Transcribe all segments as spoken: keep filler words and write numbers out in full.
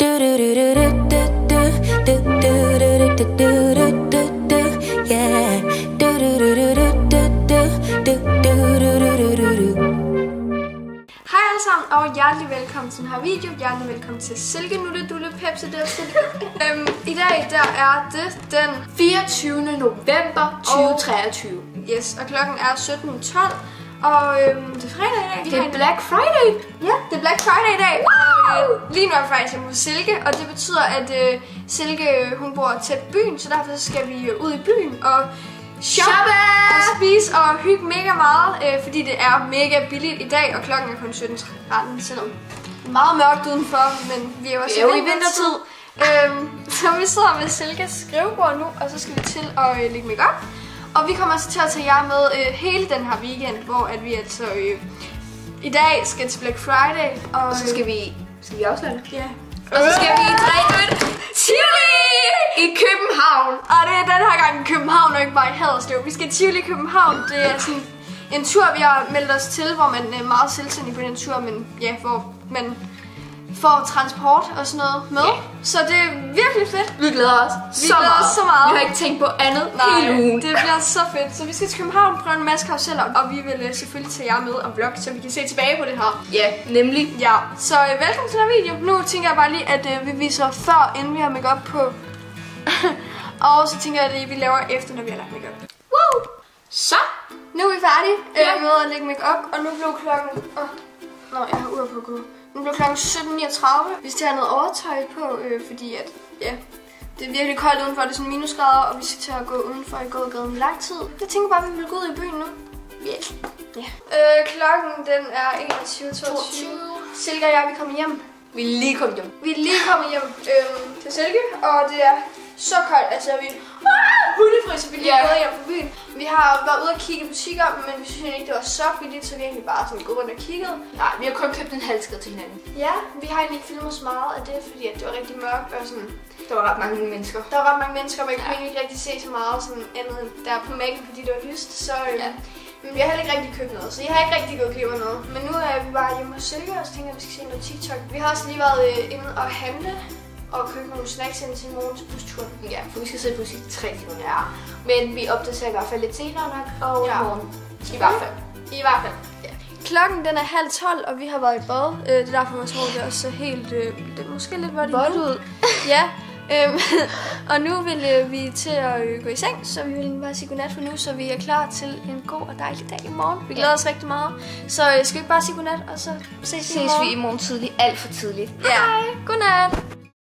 alle sammen, og hjertelig velkommen til den her video. Hjertelig velkommen til Silke Nutte Dulle Pepsi. øhm, I dag der er det den fireogtyvende november to tusind treogtyve. Yes, og klokken er sytten tolv. Og øhm, det er fredag i dag. Det er Black Friday. Ja, det er Black Friday i dag. Og, øh, lige nu er jeg faktisk hjemme hos Silke, og det betyder, at øh, Silke hun bor tæt på byen, så derfor skal vi øh, ud i byen og shoppe og spise og hygge mega meget, øh, fordi det er mega billigt i dag, og klokken er kun sytten tretten, selvom det er meget mørkt udenfor, men vi er jo også vi er jo i vintertid. Øhm, så vi sidder ved Silkes skrivebord nu, og så skal vi til at øh, lægge make op. Og vi kommer altså til at tage jer med øh, hele den her weekend, hvor at vi altså øh, i dag skal til Black Friday. Og, og så skal vi, skal vi afsløre det? Ja. Og så skal vi drikke et Tivoli i København. Og det er den her gang i København, og ikke bare i Haderslev. Vi skal Tivoli i København. Det er sådan en tur, vi har meldt os til, hvor man er meget selvstændig på den tur, men ja, hvor man får transport og sådan noget med. Yeah. Så det er virkelig fedt. Vi glæder os vi så, glæder meget. os så meget. Vi har ikke tænkt på andet Nej, hele ugen. Det bliver så fedt. Så vi skal til København, prøve en masse karuseller, og vi vil uh, selvfølgelig tage jer med og vlog, så vi kan se tilbage på det her. Ja, nemlig. Ja, så uh, velkommen til den her video. Nu tænker jeg bare lige, at uh, vi viser før, inden vi har make op på. Og så tænker jeg, at vi laver efter, når vi har lagt make op. Woo! Så. Nu er vi færdige ja. uh, med at lægge make op, og nu blev klokken... Oh. Nå, jeg har ur på at gå. Nu bliver klokken sytten niogtredive. Vi skal have noget overtøj på, øh, fordi at, ja, det er virkelig koldt udenfor. Det er sådan minusgrader, og vi skal til at gå udenfor i gågaden i lang tid. Jeg tænker bare, at vi vil gå ud i byen nu. Yeah. Ja. Øh, klokken den er enogtyve toogtyve. Silke og jeg, vi kommer hjem. Vi er lige kommet hjem. Vi er lige kommet hjem øh, til Silke, og det er så koldt. Altså, vi ah, hundefri, så vi er lige yeah. gået hjem fra byen. Vi har været ude og kigge i butikker, men vi synes ikke, det var så billigt, så vi egentlig bare sådan gået rundt og kigget. Nej, vi har kun købt en halskede til hinanden. Ja, vi har egentlig ikke filmet så meget af det, fordi at det var rigtig mørkt og sådan. Der var ret mange mennesker. Der var ret mange mennesker, og man ja. kunne ikke rigtig se så meget sådan andet end der på mængden, fordi det var lyst. Så øh, ja. Men vi har heller ikke rigtig købt noget, så jeg har ikke rigtig gået glip af noget. Men nu er vi bare hjemme hos Silke, og så tænker jeg, at vi skal se noget TikTok. Vi har også lige været øh, inde og handle og købe nogle snacks ind til morgens busturen. Ja, for vi skal sidde på i tre timer. Ja. Men vi opdaterer i hvert fald lidt senere nok, og ja. morgen. I hvert fald. I hvert fald. Ja. Klokken den er halv tolv, og vi har været i bad. Øh, det er derfor, man tror, det er også helt... Øh, det er måske lidt vådt ud. Ja. Øhm, og nu vil øh, vi til at øh, gå i seng, så vi vil bare sige godnat for nu, så vi er klar til en god og dejlig dag i morgen. Vi glæder ja. os rigtig meget. Så øh, skal vi bare sige godnat, og så ses, ses vi i morgen. vi i morgen tidligt. Alt for tidligt. Ja. Hej. Godnat.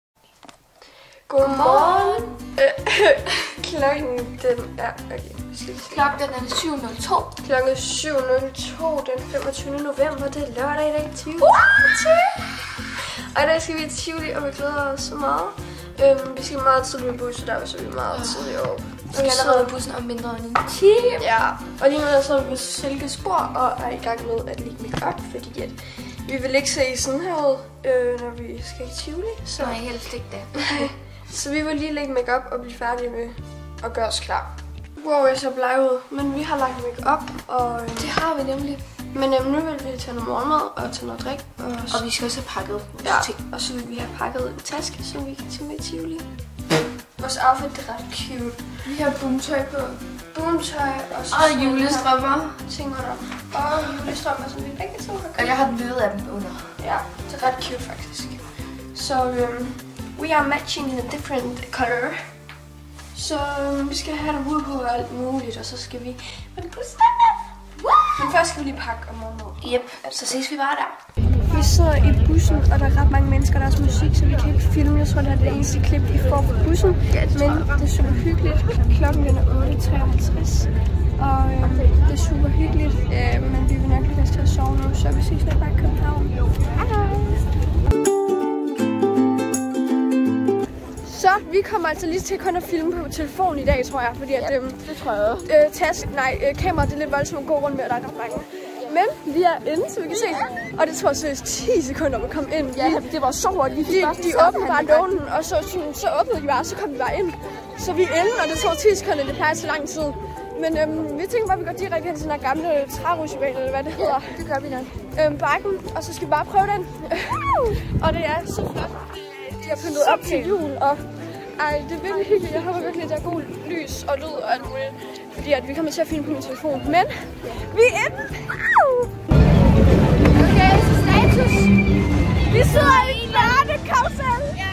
Godmorgen. Klokken den er... Okay. Klokken den er syv nul to. Klokken syv nul to den femogtyvende november. Det er lørdag i dag. Tivoli. Og i dag skal vi til Tivoli, og vi glæder os så meget. Øhm, vi skal meget tidligt med bussen, der er så vi meget tidligt op. Og vi er allerede i bussen om mindre end en time. Ja, og lige nu er så vi på Silkes spor og er i gang med at lægge make op, fordi at vi vil ikke se sådan her ud, øh, når vi skal i Tivoli. Så nej, helst ikke det. Så vi vil lige lægge make op og blive færdige med at gøre os klar. Wow, jeg ser bleg ud, men vi har lagt make op og... Det har vi nemlig. Men øhm, nu vil vi tage noget morgenmad og tage noget drik. Og, og vi skal også have pakket ja, ting. Og så vil vi have pakket en taske, som vi kan tage med i Tivoli. Vores outfit er ret cute. Vi har boomtøj på. Boomtøj og så... Og julestrømper. Ting under. Og julestrømper, som vi begge to har købt. Og jeg har den hvide af dem under. Ja, det er ret cute faktisk. Så øhm, we are matching in a different color. Så øhm, vi skal have det ud på alt muligt, og så skal vi med bussen. Men først skal vi lige pakke om morgenen. Yep, så ses vi bare der. Vi sidder i bussen, og der er ret mange mennesker, der er også musik, så vi kan ikke filme. Jeg tror, det er det eneste klip, vi får på bussen. Ja, det men det er super hyggeligt. Klokken den er otte treoghalvtreds, og øh, det er super hyggeligt. Øh, men vi vil nok lige til at sove nu, så vi ses lidt bare i København. Så vi kommer altså lige til kun at filme på telefon i dag, tror jeg, fordi at, ja, øhm, det tror jeg også. Øh, task, nej, øh, kameraet det er lidt voldsomt at gå rundt med, og der er ret mange. Men vi er inde, så vi kan se, og det tror seriøst ti sekunder at komme ind. Ja, det var så hurtigt. De, de åbnede bare døren, og så, så åbnede de bare, og så kom vi bare ind. Så vi er inde, og det tog ti sekunder, det plejer så lang tid. Men øhm, vi tænker bare, at vi går direkte hen til den her gamle trærusjebane, eller hvad det hedder. Ja, det gør vi nok. Øhm, bakken, og så skal vi bare prøve den. Og det er så flot. De har pyntet op til jul, og ej, det er virkelig hyggeligt. Jeg håber virkelig, at der er god lys og lyd og alt muligt, fordi at vi kommer til at filme på min telefon. Men vi er inde. Okay, så status. Vi sidder i en lærtekarusel. Ja.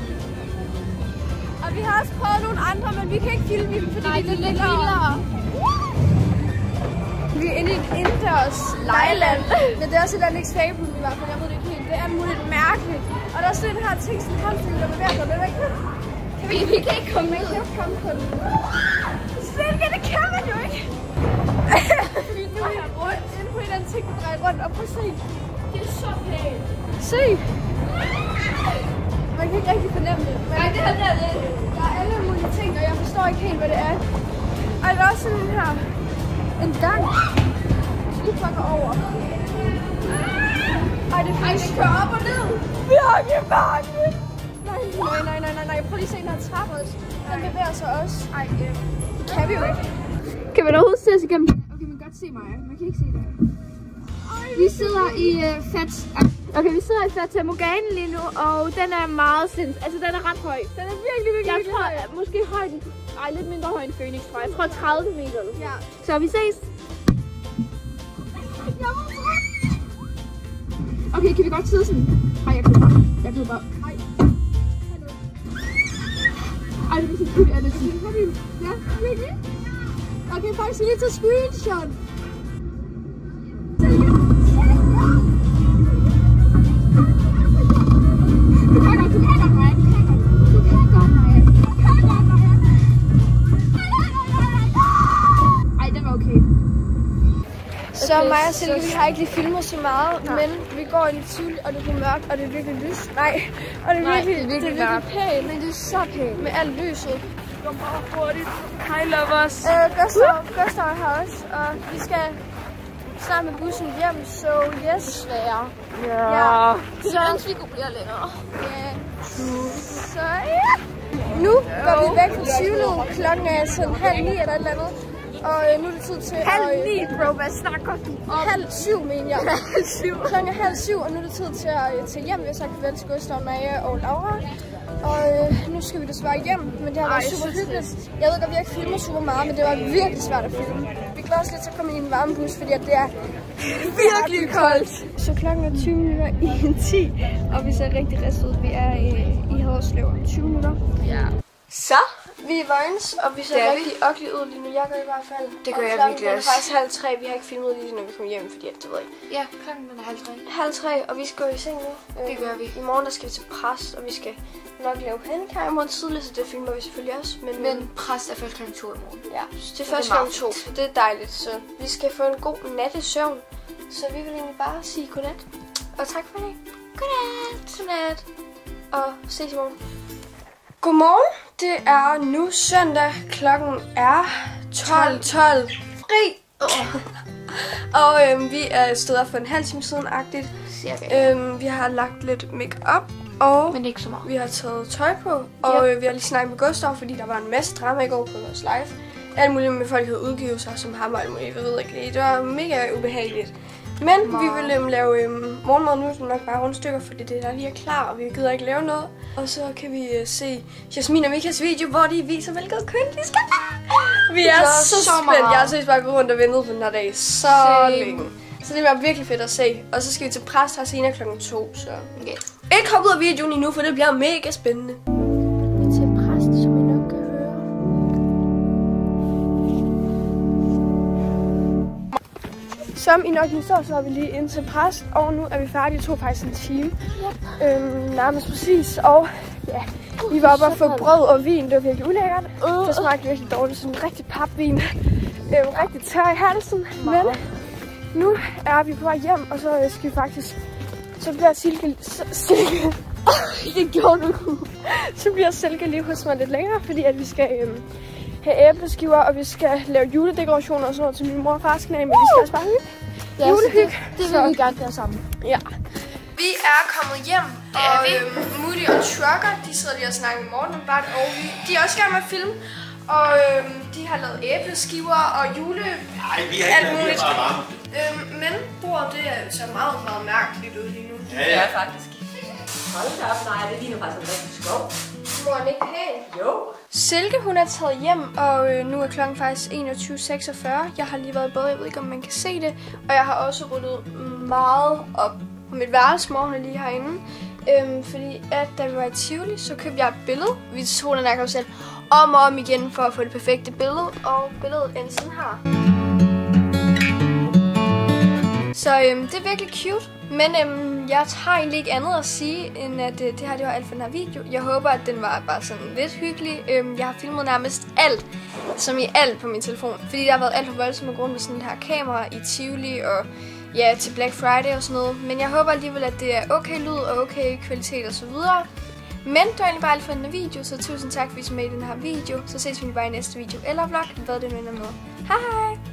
Og vi har også prøvet nogle andre, men vi kan ikke filme dem, fordi Nej, de er lidt vildere. Vi er inde i et indendørs lejeland. Men det er også et andet ekspabel i hvert fald. Jeg ved det ikke helt. Det er muligt mærkeligt. Og der er sådan den her ting, sådan en hamster, der bevæger sig. Men ikke? Vi, vi kan ikke komme med. Vi kan ikke komme på den. Stilke, det kan man jo ikke. Vi er nu her rundt. Inde på en eller anden ting, der drejer rundt. Og prøv at se. Det er så pænt. Se. Man kan ikke rigtig fornemme det. Men Nej, det her der, det. Der er alle mulige ting, og jeg forstår ikke helt, hvad det er. Og der er også sådan en her. En gang. Vi pakker over. Ej, det er faktisk kører op og ned. Virkelig mange. Nej, nej, nej, nej, nej, nej. Prøv lige at se den her trappe også. Den bevæger sig også. Ej, øh, det kan vi jo ikke. Kan man overhovedet se os igennem? Okay, man kan godt se mig. Man kan ikke se dig. Vi sidder i uh, Fat... Okay, vi sidder i Fata Morgana lige nu, og den er meget sinds. Altså, den er ret høj. Den er virkelig, virkelig, jeg tror, høj. Måske højden... Ej, lidt mindre høj end Phoenix, tror jeg. Jeg tror tredive meter. Ja. Så vi ses. Okay, kan vi godt sidde sådan? Ej, jeg køber. Jeg køber. Ej. Ej, det er så godt, er det sådan. Ja, virkelig. Okay, faktisk lige til screenshot. Du kan godt, du kan godt, Maja. Du kan godt, Maja. Du kan godt, Maja. Ej, det var okay. Så okay, mig og Silke, vi har ikke lige filmet så meget, nej. Men vi går ind i Tivoli, og det er mørkt, og det er virkelig lyst. Nej, og det er virkelig, Nej, det er virkelig, det er virkelig pænt, men det er så pænt med alt lyset. Det går meget hurtigt. Hej, lovers. Øh, Gustav, Gustav er her også, og vi skal snart med bussen hjem, så yes. Desværre. Ja. Ja. Så ønsker vi kunne blive længere. Ja. Så ja. Nu går vi væk fra Tivoli. Klokken er sådan halv ni eller et eller andet. Og øh, nu er det tid til halv at... Halv ni, bro. Hvad snakker du om? Halv syv, mener jeg. Halv syv. Klokken er halv syv, og nu er det tid til at øh, tage hjem. Vi har sagt farvel til Gustav, Maja og Laura. Og øh, nu skal vi desværre hjem, men det har været Ej, super hyggeligt. Jeg ved godt, vi har ikke filmet super meget, men det var virkelig svært at filme. Vi glæder os lidt til at komme ind i en varmebus, fordi at det er virkelig koldt. Så klokken er tyve minutter i en ti, og vi ser rigtig ristet ud. Vi er øh, i Haderslev om tyve minutter. Ja. Så? Vi er Vojens, og vi ser rigtig ugly ud lige nu. Jeg gør i hvert fald. Det gør og jeg virkelig også. Det er faktisk halv tre. Vi har ikke filmet lige, når vi kommer hjem, fordi at det ved jeg. Ja, klokken er halv tre. Halv tre, og vi skal gå i seng nu. Det gør vi. I morgen der skal vi til præst, og vi skal nok lave pandekager i morgen tidligt, så det filmer vi selvfølgelig også. Men, men præst er først klokken to i morgen. Ja, det er først klokken to. Det er dejligt, så vi skal få en god nattesøvn. Så vi vil egentlig bare sige godnat. Og tak for det. Godnat. Godnat. Og ses i morgen. Godmorgen. Det er nu søndag. Klokken er tolv tolv. Fri! Oh. Og øhm, vi er stået op for en halv time siden-agtigt. Øhm, vi har lagt lidt make-up. Og Men ikke så meget. Vi har taget tøj på. Og yep. øh, vi har lige snakket med Gustav, fordi der var en masse drama i går på vores live. Alt muligt med folk havde udgivet sig som ham og alt muligt. Jeg ved ikke lige. Det var mega ubehageligt. Men Mom. vi vil øhm, lave øhm, morgenmad nu, så nok bare rundstykker, fordi det der lige er klar, og vi gider ikke lave noget. Og så kan vi øh, se Jasmin og Mikas video, hvor de viser, hvilket køn de skal have. Vi er så, så spændt. Jeg har seriøst bare gået rundt og ventet på den her dag så Same. længe. Så det bliver virkelig fedt at se. Og så skal vi til præst her senere klokken to, så okay. Ikke hoppe ud af videoen endnu, for det bliver mega spændende. Vi er til præst, som I nok kan høre. Som I nok lige så, så er vi lige inde til præst, og nu er vi færdige. Det tog faktisk en time. Yep. Øhm, nærmest præcis, og ja, vi var oppe og få brød og vin. Det var virkelig ulækkert. Uh. Det smagte virkelig dårligt, sådan en rigtig papvin. øhm, rigtig tør i halsen, men nu er vi på vej hjem, og så skal vi faktisk, så bliver Silke, Silke, det gjorde du, så bliver Silke lige hos mig lidt længere, fordi at vi skal øhm, have æbleskiver, og vi skal lave juledekorationer og sådan noget til min mor og fars knæ, men vi skal også bare hygge. Ja, julehygge. Det, det vil vi gerne gøre sammen. Ja. Vi er kommet hjem, det og øhm, Moody og Trucker, de sidder lige og snakker med Morten om Bart, og vi, de er også gerne med at filme. Og øhm, de har lavet æbleskiver og jule... Nej, vi har ikke lavet det bare varmt. Øhm, men bordet, det er så meget, meget mærkeligt ud lige nu. Ja, ja, faktisk. Hold da op, nej, det ligner faktisk en rigtig Jo. Silke, hun er taget hjem, og øh, nu er klokken faktisk enogtyve seksogfyrre. Jeg har lige været i bad, jeg ved ikke, om man kan se det. Og jeg har også ryddet meget op på mit værelse, mor, hun er lige herinde. Øhm, fordi at da vi var i Tivoli, så købte jeg et billede. Vi tog den her selv om og om igen for at få det perfekte billede. Og billedet er sådan her. Så øhm, det er virkelig cute. Men øhm, jeg har egentlig ikke andet at sige, end at øh, det her det var alt for den her video. Jeg håber, at den var bare sådan lidt hyggelig. Øhm, jeg har filmet nærmest alt, som i alt på min telefon. Fordi der har været alt for voldsomt grund med sådan et her kamera i Tivoli og ja, til Black Friday og sådan noget. Men jeg håber alligevel, at det er okay lyd og okay kvalitet og så videre. Men det var egentlig bare alt for den her video, så tusind tak, fordi I så med i den her video. Så ses vi bare i næste video eller vlog, hvad det nu ender med. Hej hej!